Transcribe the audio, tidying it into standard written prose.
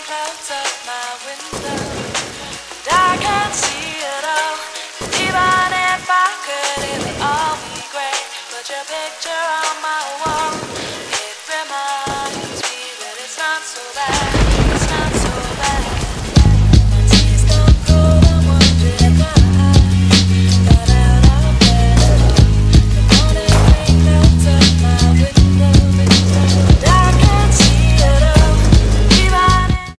clouds up my window, and I can't see it all. Even if I could, it would all be great. Put your picture on my wall. It reminds me that it's not so bad.